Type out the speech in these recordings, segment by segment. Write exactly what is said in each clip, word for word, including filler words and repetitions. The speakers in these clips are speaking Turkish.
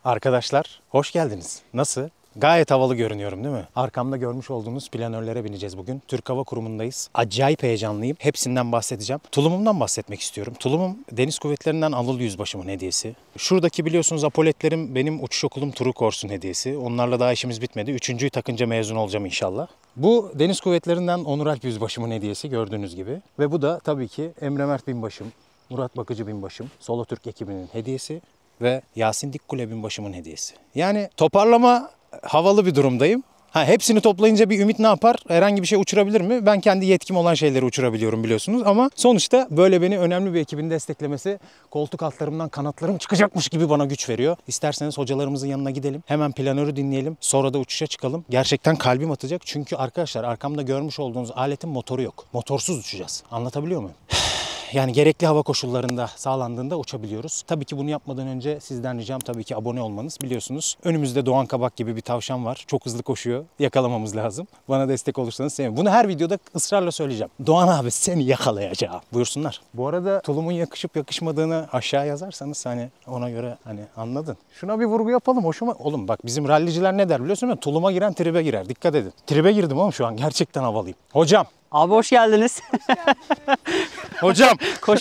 Arkadaşlar hoş geldiniz. Nasıl? Gayet havalı görünüyorum değil mi? Arkamda görmüş olduğunuz planörlere bineceğiz bugün. Türk Hava Kurumu'ndayız. Acayip heyecanlıyım. Hepsinden bahsedeceğim. Tulumumdan bahsetmek istiyorum. Tulumum Deniz Kuvvetleri'nden Anadolu Yüzbaşımın hediyesi. Şuradaki biliyorsunuz apoletlerim benim uçuş okulum Turu Korsun hediyesi. Onlarla daha işimiz bitmedi. Üçüncüyü takınca mezun olacağım inşallah. Bu Deniz Kuvvetleri'nden Onur Alp Yüzbaşımın hediyesi gördüğünüz gibi. Ve bu da tabii ki Emre Mert Binbaşım, Murat Bakıcı Binbaşım, Solo Türk ekibinin hediyesi ve Yasin Dikkule Binbaşımın hediyesi. Yani toparlama havalı bir durumdayım. Ha, hepsini toplayınca bir Ümit ne yapar? Herhangi bir şey uçurabilir mi? Ben kendi yetkim olan şeyleri uçurabiliyorum biliyorsunuz. Ama sonuçta böyle beni önemli bir ekibin desteklemesi koltuk altlarımdan kanatlarım çıkacakmış gibi bana güç veriyor. İsterseniz hocalarımızın yanına gidelim. Hemen planörü dinleyelim. Sonra da uçuşa çıkalım. Gerçekten kalbim atacak. Çünkü arkadaşlar arkamda görmüş olduğunuz aletin motoru yok. Motorsuz uçacağız. Anlatabiliyor muyum? Yani gerekli hava koşullarında sağlandığında uçabiliyoruz. Tabii ki bunu yapmadan önce sizden ricam tabii ki abone olmanız. Biliyorsunuz önümüzde Doğan Kabak gibi bir tavşan var. Çok hızlı koşuyor. Yakalamamız lazım. Bana destek olursanız sevinirim. Bunu her videoda ısrarla söyleyeceğim. Doğan abi seni yakalayacağım. Buyursunlar. Bu arada tulumun yakışıp yakışmadığını aşağı yazarsanız hani ona göre hani anladın. Şuna bir vurgu yapalım. Hoşuma. Oğlum bak bizim ralliciler ne der biliyorsun mu? Tuluma giren tribe girer. Dikkat edin. Tribe girdim oğlum şu an. Gerçekten havalıyım. Hocam. Abi hoş geldiniz. Hocam. Koş.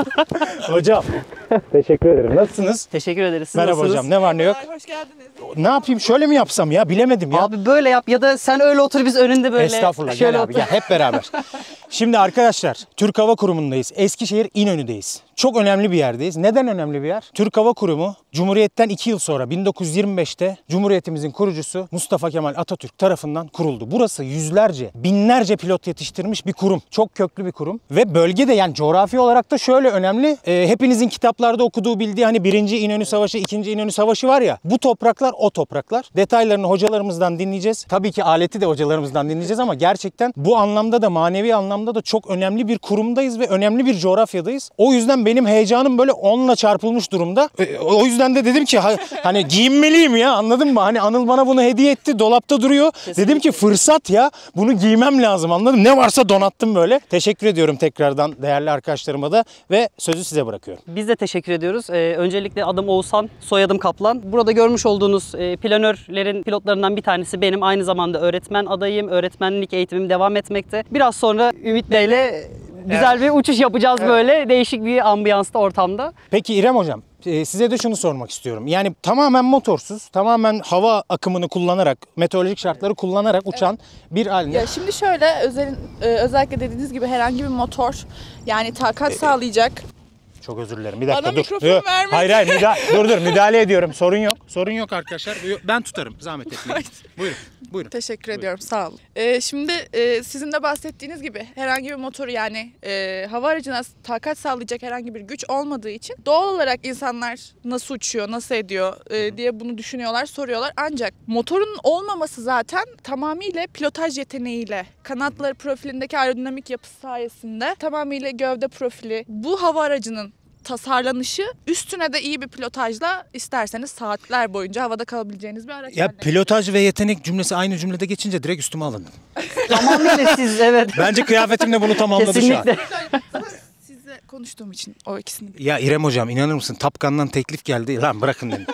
Hocam. Teşekkür ederim. Nasılsınız? Teşekkür ederiz. Siz Merhaba nasılsınız? hocam. Ne var ne yok? Hoş geldiniz. Ne yapayım? Şöyle mi yapsam ya? Bilemedim ya. Abi böyle yap ya da sen öyle otur biz önünde böyle. Estağfurullah. Şöyle Gel abi otur. gel. Hep beraber. Şimdi arkadaşlar Türk Hava Kurumu'ndayız. Eskişehir İnönü'deyiz. Çok önemli bir yerdeyiz. Neden önemli bir yer? Türk Hava Kurumu Cumhuriyet'ten iki yıl sonra bin dokuz yüz yirmi beşte Cumhuriyetimizin kurucusu Mustafa Kemal Atatürk tarafından kuruldu. Burası yüzlerce, binlerce pilot yetiştirmiş bir kurum. Çok köklü bir kurum. Ve bölgede yani coğrafi olarak da şöyle önemli. E, hepinizin kitaplarda okuduğu bildiği hani birinci İnönü Savaşı, ikinci İnönü Savaşı var ya. Bu topraklar o topraklar. Detaylarını hocalarımızdan dinleyeceğiz. Tabii ki aleti de hocalarımızdan dinleyeceğiz ama gerçekten bu anlamda da manevi anlamda da çok önemli bir kurumdayız ve önemli bir coğrafyadayız. O yüzden benim heyecanım böyle onla çarpılmış durumda. E, o yüzden de dedim ki ha, hani giyinmeliyim ya, anladın mı? Hani Anıl bana bunu hediye etti. Dolapta duruyor. Kesinlikle. Dedim ki fırsat ya. Bunu giymem lazım, anladın mı? Ne varsa donattım böyle. Teşekkür ediyorum tekrardan değerli arkadaşlarıma da ve sözü size bırakıyorum. Biz de teşekkür ediyoruz. Ee, öncelikle adım Oğuzhan, soyadım Kaplan. Burada görmüş olduğunuz e, planörlerin pilotlarından bir tanesi benim. Aynı zamanda öğretmen adayım. Öğretmenlik eğitimim devam etmekte. Biraz sonra Ümit Bey'le güzel bir uçuş yapacağız evet. Böyle değişik bir ambiyansta, ortamda. Peki İrem hocam, size de şunu sormak istiyorum. Yani tamamen motorsuz, tamamen hava akımını kullanarak, meteorolojik şartları kullanarak uçan evet. bir haline. Ya şimdi şöyle özel, özellikle dediğiniz gibi herhangi bir motor yani takat sağlayacak. Çok özür dilerim. Bir dakika Bana dur. mikrofon Yok. vermedin. Hayır hayır müdahale, dur dur müdahale ediyorum. Sorun yok. Sorun yok arkadaşlar. Ben tutarım. Zahmet etmeyin. Buyurun. Buyurun. Teşekkür Buyurun. ediyorum. Sağ olun. Ee, şimdi e, sizin de bahsettiğiniz gibi herhangi bir motoru yani e, hava aracına takat sağlayacak herhangi bir güç olmadığı için doğal olarak insanlar nasıl uçuyor, nasıl ediyor e, diye bunu düşünüyorlar, soruyorlar. Ancak motorun olmaması zaten tamamıyla pilotaj yeteneğiyle, kanatları profilindeki aerodinamik yapısı sayesinde tamamıyla gövde profili bu hava aracının tasarlanışı, üstüne de iyi bir pilotajla isterseniz saatler boyunca havada kalabileceğiniz bir araç. Ya pilotaj ve yetenek cümlesi aynı cümlede geçince direkt üstüme alındım. Tamamıyla siz evet. Bence kıyafetimle bunu tamamladı kesinlikle. şu an. Sizle konuştuğum için o ikisini. Ya İrem hocam inanır mısın? Top Gun'dan teklif geldi. Lan bırakın dedim.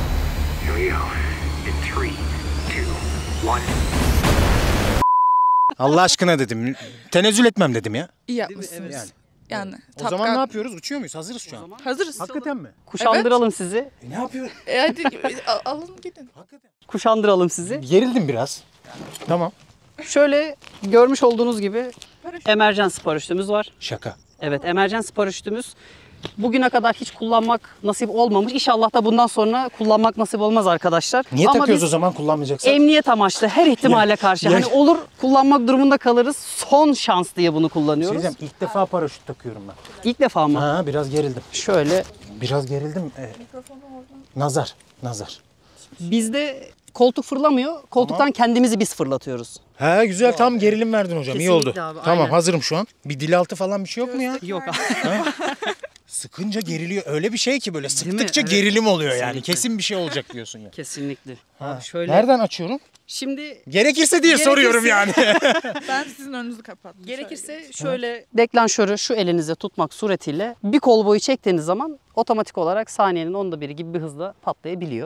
Allah aşkına dedim. Tenezzül etmem dedim ya. İyi yapmışsınız. Yani. Yani. O zaman ne yapıyoruz? Uçuyor muyuz? Hazırız şu an. Hazırız. Hakikaten mi? Kuşandıralım Evet. sizi. E ne yapıyoruz? E hadi alın gidin. Hakikaten. Kuşandıralım sizi. Gerildim biraz. Tamam. Şöyle görmüş olduğunuz gibi emergency paraşütümüz var. Şaka. Evet, emergency paraşütümüz. Bugüne kadar hiç kullanmak nasip olmamış. İnşallah da bundan sonra kullanmak nasip olmaz arkadaşlar. Niye Ama takıyoruz biz o zaman kullanmayacaksak? emniyet amaçlı her ihtimale karşı. ya- Hani olur kullanmak durumunda kalırız. Son şans diye bunu kullanıyoruz. Şey diyeceğim, ilk defa paraşüt takıyorum ben. İlk defa mı? Ha, biraz gerildim. Şöyle. Biraz gerildim. Ee, nazar. Nazar. Bizde koltuk fırlamıyor. Koltuktan Tamam. kendimizi biz fırlatıyoruz. He güzel, tam gerilim verdin hocam. İyi oldu. Kesinlikle abi, Tamam aynen. hazırım şu an. Bir dil altı falan bir şey yok mu ya? Yok abi. Sıkınca geriliyor. Öyle bir şey ki böyle mi? sıktıkça Evet. gerilim oluyor yani. Kesinlikle. Kesin bir şey olacak diyorsun ya. Kesinlikle. Ha. Abi şöyle. Nereden açıyorum? Şimdi Gerekirse diye Gerekirse- soruyorum yani. Ben sizin önünüzü kapattım. gerekirse şöyle deklanşörü şu elinize tutmak suretiyle bir kol boyu çektiğiniz zaman otomatik olarak saniyenin onda biri gibi bir hızla patlayabiliyor.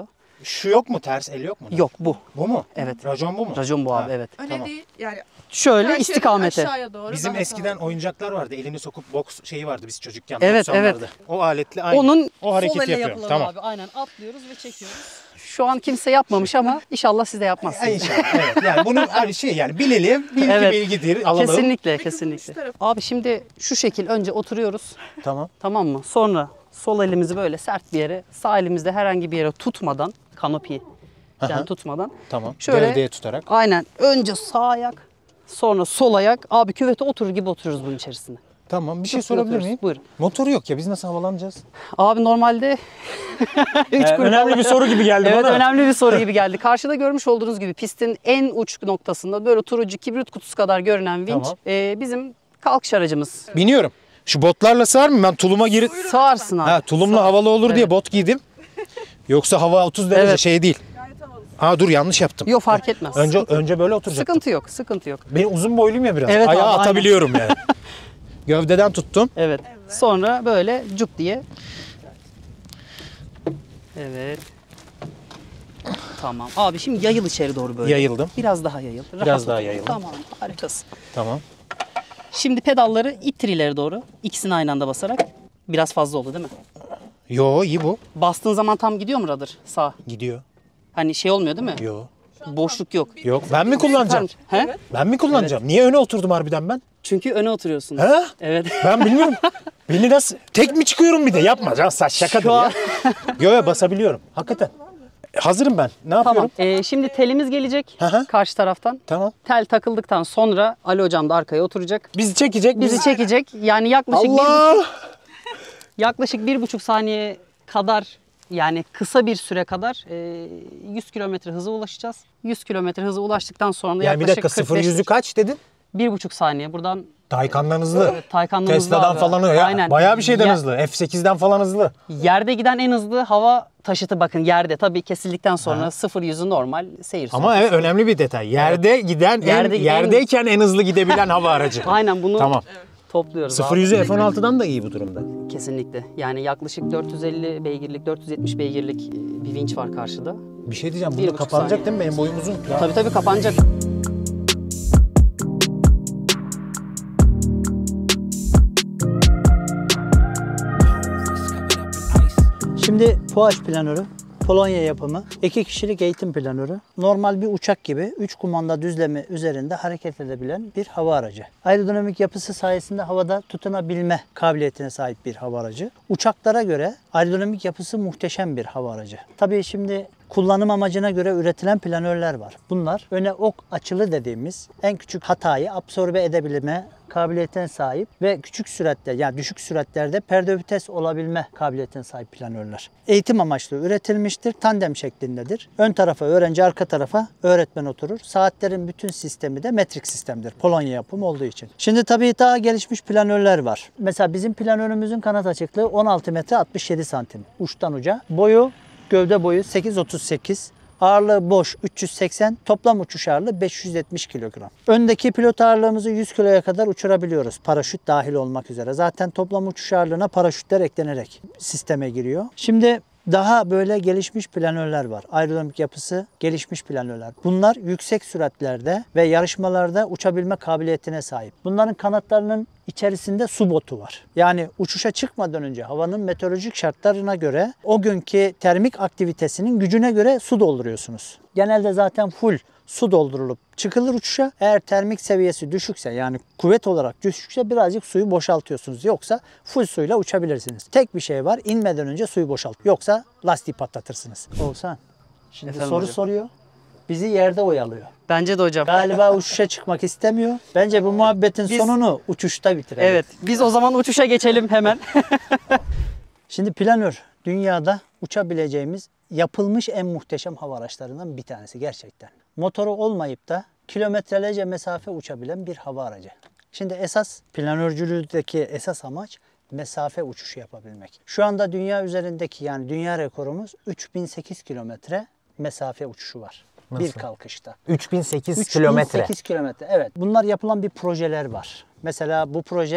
Şu yok mu? Ters el yok mu? Yok bu. Bu mu? Evet. Racon bu mu? Racon bu abi Ha. evet. Öyle Tamam. değil yani. Şöyle karşıya istikamete. aşağıya doğru Bizim daha eskiden sağlam. oyuncaklar vardı. Elini sokup boks şeyi vardı biz çocukken. Evet, doksanlarda. O aletle aynı. Onun o hareketi sol elle yapıyorum. yapılan Tamam. abi. Aynen atlıyoruz ve çekiyoruz. Şu an kimse yapmamış ama inşallah siz de yapmazsınız. Ay inşallah. Evet. Yani bunun her şey yani bilelim. Bilgi Evet. bilgidir. Alalım. Kesinlikle şu kesinlikle. taraf. Abi şimdi şu şekil önce oturuyoruz. Tamam. Tamam mı? Sonra sol elimizi böyle sert bir yere, sağ elimizde herhangi bir yere tutmadan, kanopiyi Aha. yani tutmadan. Tamam. Şöyle- Gövdeye tutarak. Aynen önce sağ ayak, sonra sol ayak. Abi küvete oturur gibi otururuz bunun içerisinde. Tamam. Bir şey Çok sorabilir yapıyoruz. miyim? Buyurun. Motoru yok ya. Biz nasıl havalanacağız? Abi normalde üç Ee, grup önemli hava- bir soru gibi geldi Evet bana. önemli bir soru gibi geldi. Karşıda görmüş olduğunuz gibi pistin en uç noktasında böyle turuncu kibrit kutusu kadar görünen vinç Tamam. e, bizim kalkış aracımız. Biniyorum. Şu botlarla sığar mı? Ben tuluma girip... Sağarsın abi. Ha, tulumla havalı olur diye bot giydim. Yoksa hava otuz derece Evet. şey değil. Gayet havalı. Ha dur yanlış yaptım. Yok fark etmez. Önce önce böyle oturacaktım. Sıkıntı yok, sıkıntı yok. Ben uzun boyluyum ya biraz. Evet Ayağı abi, atabiliyorum yani. Gövdeden tuttum. Evet. Sonra böyle cuk diye. Evet. Tamam. Abi şimdi yayıl içeri doğru böyle. Yayıldım. Biraz daha yayıl. Rahat Biraz daha otur. yayıldım. Tamam, harikasın. Tamam. Şimdi pedalları ittir ileri doğru. İkisini aynı anda basarak. Biraz fazla oldu değil mi? Yo iyi bu. Bastığın zaman tam gidiyor mu rudder? Sağ. Gidiyor. Hani şey olmuyor değil mi? Yo. Boşluk yok. Yok. Ben mi kullanacağım? He? Ben mi kullanacağım? Niye öne oturdum harbiden ben? Çünkü öne oturuyorsunuz. He? Evet. Ben bilmiyorum. Beni nasıl... Tek mi çıkıyorum bir de? Yapma. Can, saç şakadır Şu ya. an- Yo yo basabiliyorum. Hakikaten. Hazırım ben. Ne yapıyorum? Tamam. Ee, şimdi telimiz gelecek Hı hı. karşı taraftan. Tamam. Tel takıldıktan sonra Ali hocam da arkaya oturacak. Bizi çekecek. Bizi çekecek. Yani yaklaşık bir, Allah! yaklaşık bir buçuk saniye kadar yani kısa bir süre kadar e, yüz kilometre hıza ulaşacağız. yüz kilometre hıza ulaştıktan sonra Yani bir yaklaşık dakika sıfır kırk beş yüzü kaç dedin? bir buçuk saniye buradan Taycan'dan hızlı. Taycan'dan hızlı Tesla'dan abi. falan ya. Aynen. Bayağı bir şeyden Ya- hızlı. F sekizden falan hızlı. Yerde giden en hızlı hava taşıtı bakın yerde. Tabii kesildikten sonra Ha. sıfır yüzü normal seyir Ama süresi. evet önemli bir detay. Yerde giden, Yerde en, giden- yerdeyken en hızlı gidebilen hava aracı. Aynen bunu Tamam. topluyoruz sıfır abi. yüzü F on altıdan da iyi bu durumda. Kesinlikle. Yani yaklaşık dört yüz elli beygirlik, dört yüz yetmiş beygirlik e, bir vinç var karşıda. Bir şey diyeceğim. Bir Burada buçuk kapanacak saniye. değil mi? Benim boyum uzun. Ya. Tabii tabii kapanacak. Şimdi Puaç planörü, Polonya yapımı, iki kişilik eğitim planörü. Normal bir uçak gibi üç kumanda düzlemi üzerinde hareket edebilen bir hava aracı. Aerodinamik yapısı sayesinde havada tutunabilme kabiliyetine sahip bir hava aracı. Uçaklara göre aerodinamik yapısı muhteşem bir hava aracı. Tabii şimdi kullanım amacına göre üretilen planörler var. Bunlar öne ok açılı dediğimiz en küçük hatayı absorbe edebilme kabiliyetine sahip ve küçük süratte yani düşük süratlerde perde vites olabilme kabiliyetine sahip planörler. Eğitim amaçlı üretilmiştir. Tandem şeklindedir. Ön tarafa öğrenci, arka tarafa öğretmen oturur. Saatlerin bütün sistemi de metrik sistemdir. Polonya yapımı olduğu için. Şimdi tabii daha gelişmiş planörler var. Mesela bizim planörümüzün kanat açıklığı on altı metre altmış yedi santim. Uçtan uca. Boyu, gövde boyu sekiz otuz sekiz. Ağırlığı boş üç yüz seksen, toplam uçuş ağırlığı beş yüz yetmiş kilogram. Öndeki pilot ağırlığımızı yüz kiloya kadar uçurabiliyoruz. Paraşüt dahil olmak üzere. Zaten toplam uçuş ağırlığına paraşütler eklenerek sisteme giriyor. Şimdi daha böyle gelişmiş planörler var. Aerodinamik yapısı gelişmiş planörler. Bunlar yüksek süratlerde ve yarışmalarda uçabilme kabiliyetine sahip. Bunların kanatlarının içerisinde su botu var. Yani uçuşa çıkmadan önce havanın meteorolojik şartlarına göre o günkü termik aktivitesinin gücüne göre su dolduruyorsunuz. Genelde zaten full su doldurulup çıkılır uçuşa. Eğer termik seviyesi düşükse yani kuvvet olarak düşükse birazcık suyu boşaltıyorsunuz. Yoksa full suyla uçabilirsiniz. Tek bir şey var, inmeden önce suyu boşalt. Yoksa lastiği patlatırsınız. Oğuzhan şimdi Efendim soru hocam. soruyor. Bizi yerde oyalıyor. Bence de hocam. Galiba uçuşa çıkmak istemiyor. Bence bu muhabbetin Biz- sonunu uçuşta bitirelim. Evet. Biz o zaman uçuşa geçelim hemen. Şimdi planör dünyada uçabileceğimiz yapılmış en muhteşem hava araçlarından bir tanesi gerçekten. Motoru olmayıp da kilometrelerce mesafe uçabilen bir hava aracı. Şimdi esas planörcülüğündeki esas amaç mesafe uçuşu yapabilmek. Şu anda dünya üzerindeki yani dünya rekorumuz üç bin sekiz kilometre mesafe uçuşu var. Bir kalkışta. üç bin sekiz üç bin sekiz kilometre. Evet. Bunlar yapılan bir projeler var. Mesela bu proje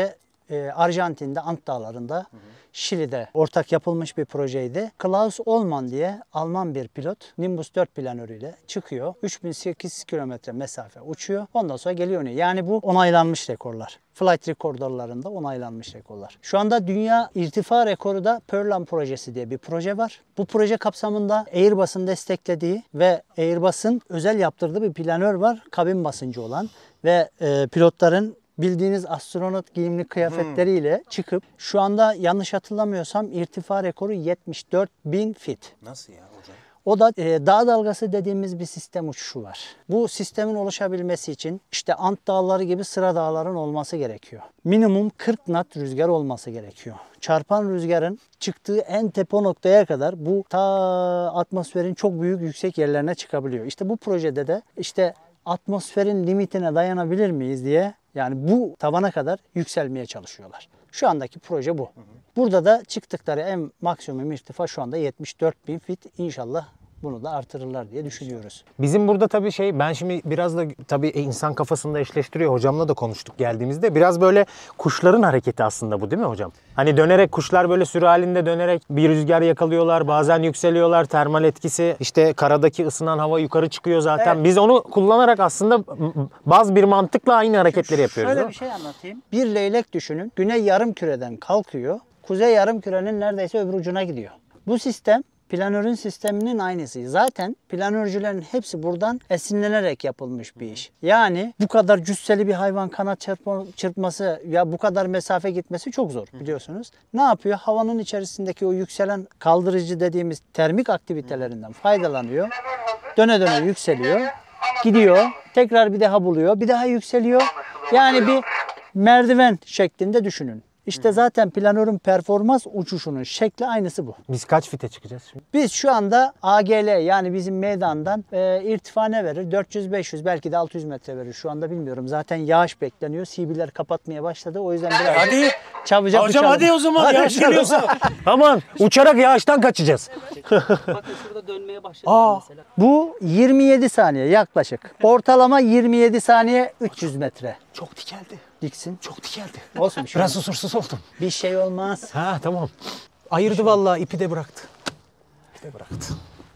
e, Arjantin'de Ant Dağları'nda, hı hı. Şili'de ortak yapılmış bir projeydi. Klaus Ullmann diye Alman bir pilot Nimbus dört planörüyle çıkıyor. üç bin sekiz yüz kilometre mesafe uçuyor. Ondan sonra geliyor. Yani bu onaylanmış rekorlar. Flight rekorderlarında onaylanmış rekorlar. Şu anda dünya irtifa rekoru da Perlan projesi diye bir proje var. Bu proje kapsamında Airbus'un desteklediği ve Airbus'un özel yaptırdığı bir planör var. Kabin basıncı olan ve e, pilotların bildiğiniz astronot giyimli kıyafetleriyle hmm. çıkıp şu anda yanlış hatırlamıyorsam irtifa rekoru yetmiş dört bin fit. Nasıl ya hocam? O da e, dağ dalgası dediğimiz bir sistem uçuşu var. Bu sistemin oluşabilmesi için işte Ant Dağları gibi sıra dağların olması gerekiyor. Minimum kırk knot rüzgar olması gerekiyor. Çarpan rüzgarın çıktığı en tepe noktaya kadar bu ta atmosferin çok büyük yüksek yerlerine çıkabiliyor. İşte bu projede de işte atmosferin limitine dayanabilir miyiz diye yani bu tavana kadar yükselmeye çalışıyorlar. Şu andaki proje bu. Burada da çıktıkları en maksimum irtifa şu anda yetmiş dört bin fit. İnşallah bunu da artırırlar diye düşünüyoruz. Bizim burada tabii şey, ben şimdi biraz da tabii insan kafasında eşleştiriyor. Hocamla da konuştuk geldiğimizde. Biraz böyle kuşların hareketi aslında bu, değil mi hocam? Hani dönerek kuşlar böyle sürü halinde dönerek bir rüzgar yakalıyorlar. Bazen yükseliyorlar. Termal etkisi, işte karadaki ısınan hava yukarı çıkıyor zaten. Evet. Biz onu kullanarak aslında bazı bir mantıkla aynı hareketleri yapıyoruz. Şöyle bir şey anlatayım. Bir leylek düşünün. Güney yarımküreden kalkıyor. Kuzey yarımkürenin neredeyse öbür ucuna gidiyor. Bu sistem planörün sisteminin aynısı. Zaten planörcülerin hepsi buradan esinlenerek yapılmış bir iş. Yani bu kadar cüsseli bir hayvan kanat çırpma, çırpması ya bu kadar mesafe gitmesi çok zor biliyorsunuz. Ne yapıyor? Havanın içerisindeki o yükselen kaldırıcı dediğimiz termik aktivitelerinden faydalanıyor. Döne döne yükseliyor. Gidiyor. Tekrar bir daha buluyor. Bir daha yükseliyor. Yani bir merdiven şeklinde düşünün. İşte zaten planörün performans uçuşunun şekli aynısı bu. Biz kaç fite çıkacağız şimdi? Biz şu anda A G L yani bizim meydandan e, irtifa ne verir? dört yüz beş yüz belki de altı yüz metre verir. Şu anda bilmiyorum. Zaten yağış bekleniyor. C B'ler kapatmaya başladı. O yüzden biraz hadi. çabucak Hocam uçalım. hadi o zaman hadi yağış geliyorsa. Aman uçarak yağıştan kaçacağız. Bakın şurada dönmeye başladı mesela. Bu yirmi yedi saniye yaklaşık. Ortalama yirmi yedi saniye üç yüz metre. Çok dikeldi. Diksin. Çok dikeldi. Olsun bir şey Biraz olmaz. huzursuz oldum. Bir şey olmaz. Ha tamam. Ayırdı şey vallahi, ipi de bıraktı. İpi de bıraktı.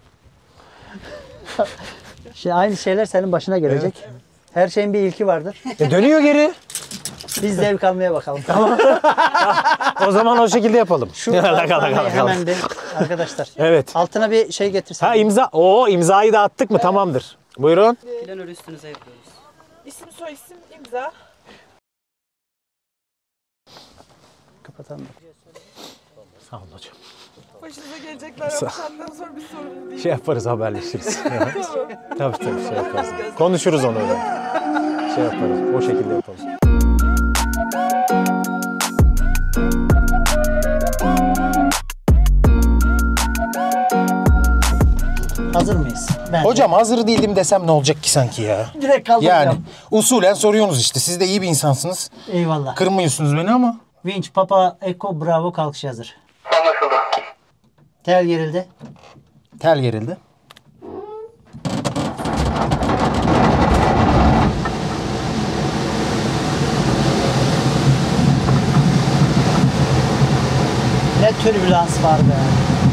Şimdi aynı şeyler senin başına gelecek. Evet. Her şeyin bir ilki vardır. E dönüyor geri. Biz zevk almaya bakalım. Tamam. O zaman o şekilde yapalım. Şu hemen bir arkadaşlar. Evet. Altına bir şey getirsen. Ha imza. Oo imzayı da attık mı? Evet. Tamamdır. Buyurun. Planörü üstünüze yapıyoruz. İsim, soy isim, imza. Kapatalım. Sağ olun hocam. Başınıza gelecekler ama senden sonra bir sorun değil. Şey yaparız, haberleşiriz. Tabii tabii şey yaparız. Konuşuruz onu öyle. Şey yaparız. O şekilde yaparız. Hazır mıyız? Bence. Hocam hazır değildim desem ne olacak ki sanki ya? Direkt kaldıracağım. Yani usulen soruyorsunuz işte. Siz de iyi bir insansınız. Eyvallah. Kırmıyorsunuz beni ama. Winch, Papa, Echo, Bravo kalkış hazır. Anlaşıldı. Tel gerildi. Tel gerildi. Ne türbülans var be.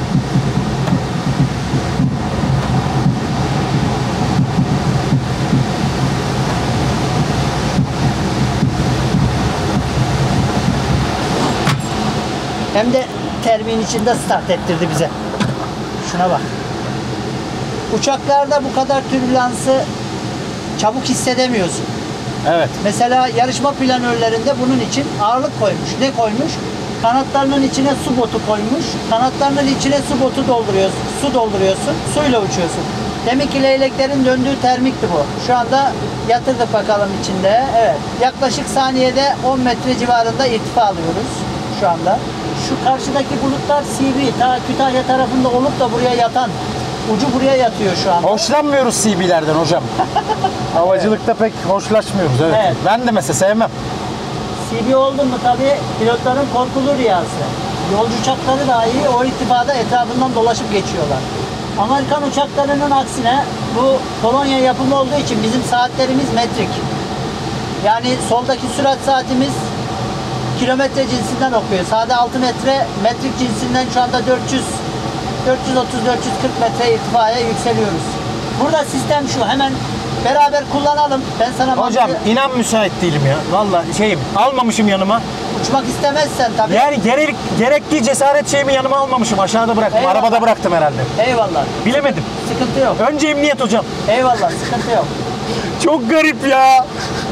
Hem de termin içinde start ettirdi bize. Şuna bak. Uçaklarda bu kadar türbülansı çabuk hissedemiyorsun. Evet. Mesela yarışma planörlerinde bunun için ağırlık koymuş. Ne koymuş? Kanatlarının içine su botu koymuş. Kanatlarının içine su botu dolduruyorsun. Su dolduruyorsun. Suyla uçuyorsun. Demek ki leyleklerin döndüğü termikti bu. Şu anda yatırdık bakalım içinde. Evet. Yaklaşık saniyede on metre civarında irtifa alıyoruz şu anda. Şu karşıdaki bulutlar C B, ta Kütahya tarafında olup da buraya yatan, ucu buraya yatıyor şu anda. Hoşlanmıyoruz C B'lerden hocam. Havacılıkta pek hoşlaşmıyoruz. Evet. Evet. Ben de mesela sevmem. C B oldu mu tabii pilotların korkulu rüyası. Yolcu uçakları dahi o irtifada etrafından dolaşıp geçiyorlar. Amerikan uçaklarının aksine bu Polonya yapımı olduğu için bizim saatlerimiz metrik. Yani soldaki sürat saatimiz kilometre cinsinden okuyor. Sade altı metre metrik cinsinden şu anda dört yüz dört yüz otuz dört yüz kırk metre irtifaya yükseliyoruz. Burada sistem şu. Hemen beraber kullanalım. Ben sana Hocam mantığı- inan müsait değilim ya. Vallahi şeyim almamışım yanıma. uçmak istemezsen tabii. Yani gerek, gerekli cesaret şeyimi yanıma almamışım. Aşağıda bıraktım. Eyvallah. Arabada bıraktım herhalde. Eyvallah. Bilemedim. Sıkıntı yok. Önce emniyet hocam. Eyvallah. Sıkıntı yok. Çok garip ya.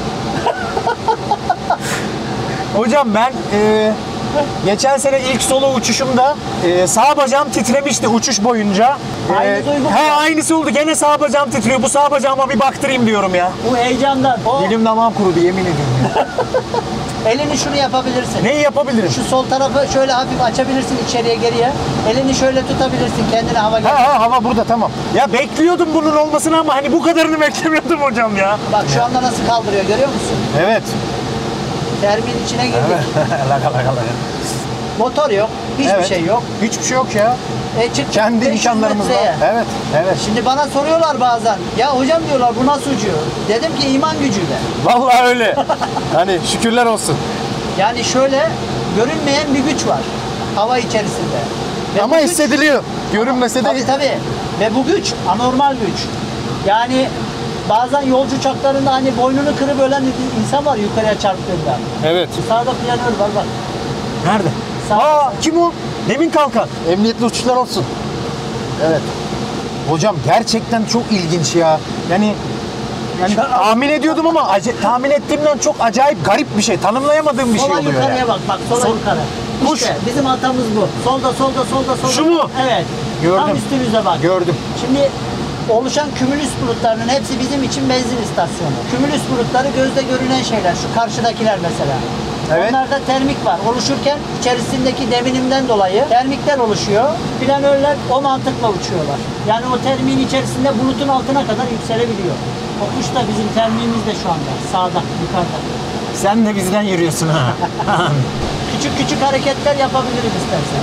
Hocam ben e, geçen sene ilk solo uçuşumda e, sağ bacağım titremişti uçuş boyunca. E, Aynı duygu he mu? aynısı oldu. Gene sağ bacağım titriyor. Bu sağ bacağıma bir baktırayım diyorum ya. Bu heyecandan. O Dilim damağım kurudu yemin ediyorum. ya. elini şunu yapabilirsin. Neyi yapabilirim? Şu sol tarafı şöyle hafif açabilirsin içeriye geriye. Elini şöyle tutabilirsin kendine hava gelir. Ha ha hava burada tamam. Ya bekliyordum bunun olmasını ama hani bu kadarını beklemiyordum hocam ya. Bak şu anda nasıl kaldırıyor görüyor musun? Evet. Termin içine girdik. Laka laka laka. Motor yok. Hiçbir Evet. şey yok. Hiçbir şey yok ya. E çıktık Kendi beş yüz imkanlarımızla. metreye. Evet. Evet. Şimdi bana soruyorlar bazen. Ya hocam diyorlar bu nasıl uçuyor? Dedim ki iman gücüyle. Vallahi öyle. Hani şükürler olsun. Yani şöyle görünmeyen bir güç var hava içerisinde. Ve Ama bu güç- hissediliyor. Görünmese de Tabii tabii. Ve bu güç anormal güç. Yani bazen yolcu uçaklarında hani boynunu kırıp ölen insan var yukarıya çarptığında. Evet. Sağda planör var bak. Nerede? Sağ- Aa kim o? Demin kalkan. Emniyetli uçuşlar olsun. Evet. Hocam gerçekten çok ilginç ya. Yani yani tahmin ediyordum ama ace- tahmin ettiğimden çok acayip garip bir şey. Tanımlayamadığım bir şey Sola oluyor yukarıya yani. bak bak sola Sol- yukarı. Kuş. İşte bizim hatamız bu. Solda solda solda solda. Şu mu? Evet. Gördüm. Tam üstümüzde bak. Gördüm. Şimdi oluşan kümülüs bulutlarının hepsi bizim için benzin istasyonu. Kümülüs bulutları gözde görünen şeyler. Şu karşıdakiler mesela. Evet. Onlarda termik var. Oluşurken içerisindeki devinimden dolayı termikler oluşuyor. Planörler o mantıkla uçuyorlar. Yani o termiğin içerisinde bulutun altına kadar yükselebiliyor. O kuş da bizim termiğimizde şu anda. Sağda, yukarıda. Sen de bizden yürüyorsun ha. Küçük küçük hareketler yapabiliriz istersen.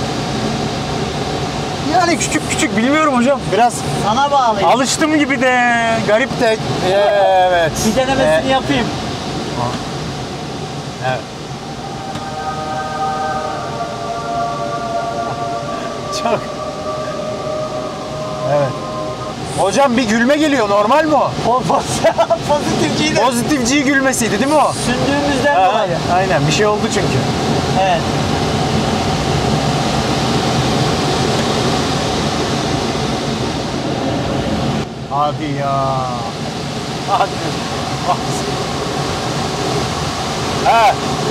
Yani küçük küçük bilmiyorum hocam. Biraz Sana bağlıyım. alıştım gibi de garip de. Evet. Bir denemesini Ee, yapayım. Evet. Çok. Evet. Hocam bir gülme geliyor. Normal mi o? O pozitifciyi de Pozitifciyi gülmesiydi değil mi o? sündüğümüzden Ha, dolayı. aynen bir şey oldu çünkü. Evet. Hadi ya. Hadi. Ha.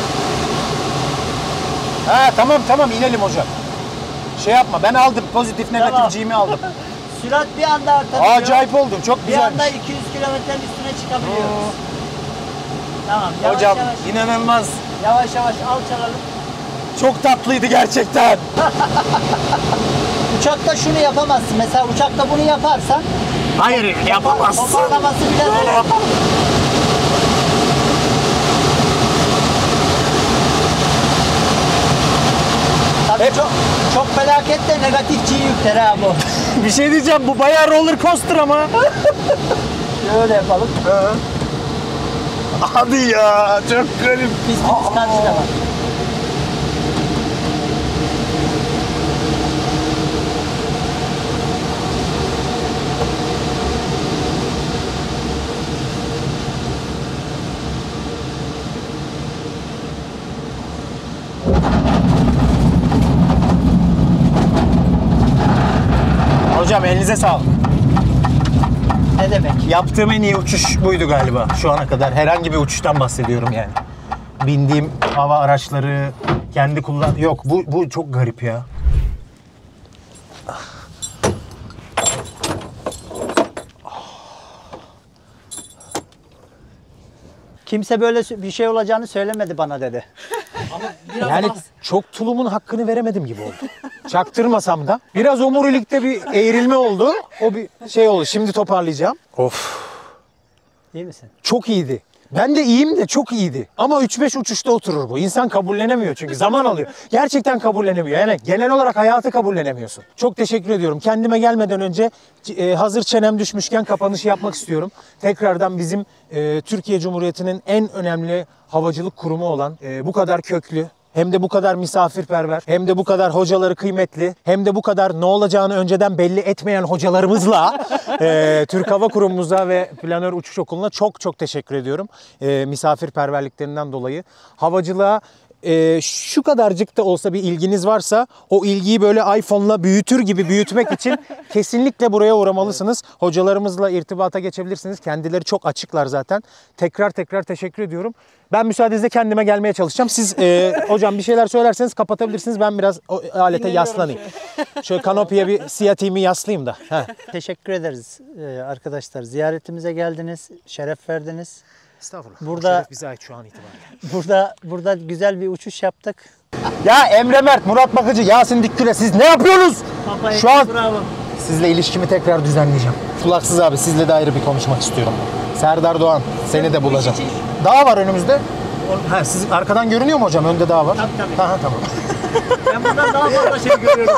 Ha tamam tamam inelim hocam. Şey yapma ben aldım pozitif negatifciğimi aldım. Sürat bir anda artabiliyor. Acayip oldum çok Bir güzelmiş. anda iki yüz kilometrenin üstüne çıkabiliyoruz. Tamam yavaş Hocam yavaş. inanılmaz. Yavaş yavaş alçalalım. Çok tatlıydı gerçekten. Uçakta şunu yapamazsın. Mesela uçakta bunu yaparsan Hayır yapamazsın. toparlaması biraz zor. Tabii Hep- çok, çok felaket de negatifçiyi yükler ha bu. Bir şey diyeceğim bu bayağı roller coaster ama. Şöyle yapalım. Hadi ya çok garip. Pistimiz karşıda var. Hocam elinize sağlık. Ne demek? Yaptığım en iyi uçuş buydu galiba şu ana kadar. Herhangi bir uçuştan bahsediyorum yani. Bindiğim hava araçları, kendi kullan... Yok bu, bu çok garip ya. Kimse böyle bir şey olacağını söylemedi bana dedi. Yani çok tulumun hakkını veremedim gibi oldu. Çaktırmasam da. Biraz omurilikte bir eğrilme oldu. O bir şey oldu. Şimdi toparlayacağım. Of. İyi misin? Çok iyiydi. Ben de iyiyim de çok iyiydi. Ama üç beş uçuşta oturur bu. İnsan kabullenemiyor çünkü zaman alıyor. Gerçekten kabullenemiyor. Yani genel olarak hayatı kabullenemiyorsun. Çok teşekkür ediyorum. Kendime gelmeden önce e, hazır çenem düşmüşken kapanışı yapmak istiyorum. Tekrardan bizim e, Türkiye Cumhuriyeti'nin en önemli havacılık kurumu olan e, bu kadar köklü, hem de bu kadar misafirperver, hem de bu kadar hocaları kıymetli, hem de bu kadar ne olacağını önceden belli etmeyen hocalarımızla e, Türk Hava Kurumumuza ve Planör Uçuş Okulu'na çok çok teşekkür ediyorum. E, misafirperverliklerinden dolayı. Havacılığa Ee, şu kadarcık da olsa bir ilginiz varsa o ilgiyi böyle iPhone'la büyütür gibi büyütmek için kesinlikle buraya uğramalısınız. Hocalarımızla irtibata geçebilirsiniz. Kendileri çok açıklar zaten. Tekrar tekrar teşekkür ediyorum. Ben müsaadenizle kendime gelmeye çalışacağım. Siz e, hocam bir şeyler söylerseniz kapatabilirsiniz. Ben biraz o alete yaslanayım. Şöyle kanopiye bir siyatiğimi yaslayayım da. Heh. Teşekkür ederiz e, arkadaşlar. Ziyaretimize geldiniz, şeref verdiniz. Estağfurullah. Burada- O şeref bize ait şu an itibariyle. Burada burada güzel bir uçuş yaptık. Ya Emre Mert, Murat Bakıcı, Yasin Dikküle siz ne yapıyorsunuz? Şu an bravo. sizle ilişkimi tekrar düzenleyeceğim. Kulaksız abi sizle de ayrı bir konuşmak istiyorum. Serdar Doğan seni de bulacağım. Dağ var önümüzde. Ha, siz arkadan görünüyor mu hocam? Önde dağ var. Tabii, tabii. Aha, tamam. Ben buradan daha fazla şey görüyorum.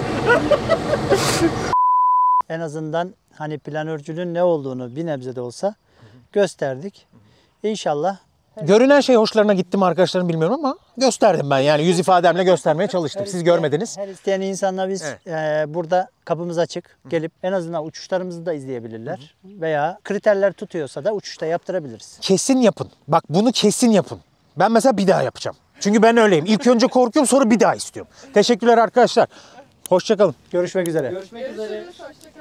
En azından hani planörcülüğün ne olduğunu bir nebze de olsa gösterdik. İnşallah Görünen şey hoşlarına gitti mi arkadaşlarım bilmiyorum ama gösterdim ben. Yani yüz ifademle göstermeye çalıştım. Siz görmediniz. her isteyen insanla biz Evet. e, burada kapımız açık. Gelip en azından uçuşlarımızı da izleyebilirler. Veya kriterler tutuyorsa da uçuşta yaptırabiliriz. Kesin yapın. Bak bunu kesin yapın. Ben mesela bir daha yapacağım. Çünkü ben öyleyim. İlk önce korkuyorum sonra bir daha istiyorum. Teşekkürler arkadaşlar. Hoşça kalın. Görüşmek üzere. Görüşürüz. Hoşça kalın.